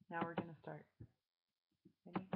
Now we're gonna start. Ready?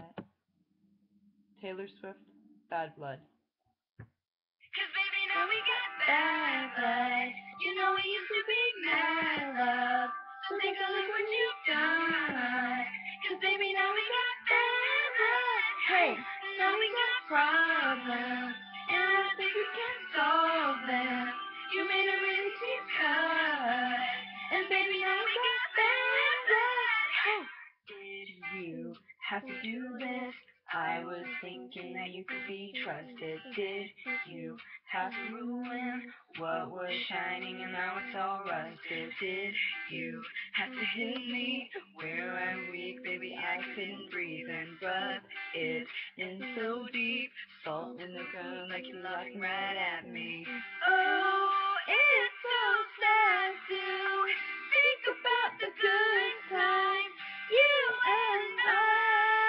Taylor Swift, Bad Blood. 'Cause baby, now we got bad blood. You know we used to be mad love. So take a look what you've done. 'Cause baby, now we got bad blood. Hey, now we got problems, and I don't think we can solve them. You made a really deep cut, and baby, now we got bad blood. Hey, did you have to do this? I was thinking that you could be trusted. Did you have to ruin what was shining and now it's all rusted? Did you have to hit me where I'm weak? Baby, I couldn't breathe and rub it in so deep. Salt in the ground like you're laughing right at me. Oh, it's so sad to think about the good times you and I.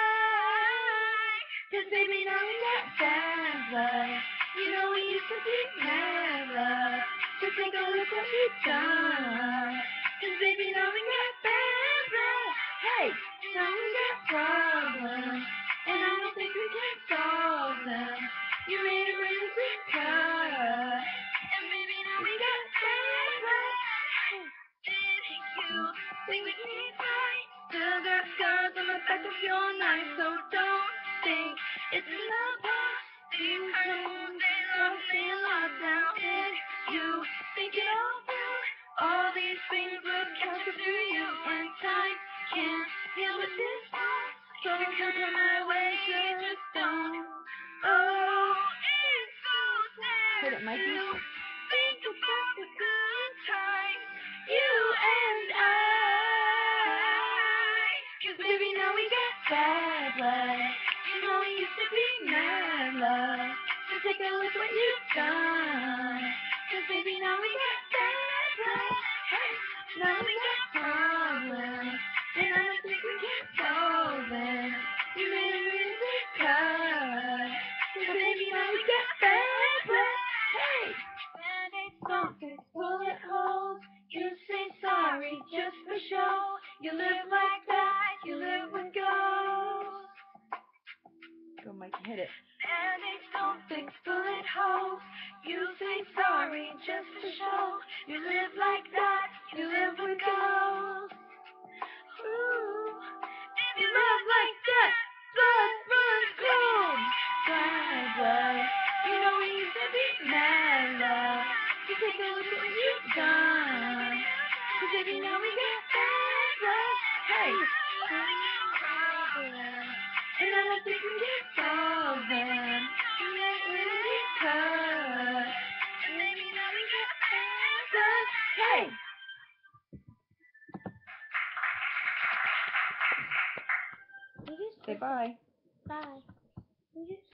'Cause baby, now we got bad blood. You know we used to be mad love. So take a look what we've done. 'Cause baby, now we got bad blood. Hey, now we got problems, and I don't think we can solve them. You made a really big cut, and baby, now we got bad blood. Hey, did you think we'd be fine? Still got scars on the back of your knife, so don't think it's in the past. These hurt wounds, they love staying locked down. Did you think it all through? All these things would catch up to you, and time can't heal with this wound. So if you come my way, just don't. Oh, it's so sad. Hit it, Mikey. To think about the good times you and I. 'Cause baby, now we got bad blood. You know we used to be mad love. So take a look what you've done. 'Cause baby, now we got bad blood. Hey, now we got problems, and I don't think we can solve them. You made a really big cut. 'Cause baby, now we got bad blood. Hey, Band-Aids don't fix bullet holes. You say sorry just for show. You live like that, you live with ghosts. Go, Mikey, hit it. Band-Aids don't fix bullet holes. You say sorry just for show. You live like that, you live with ghosts. Ooh, if you love like that, blood runs cold. Bad blood, you know we used to be mad love. So take a look at what you've done. 'Cause baby, now we got bad blood. Hey, and I don't think we can solve them. You make me really cut. And baby, now we got bad blood. Hey. Say bye. Bye.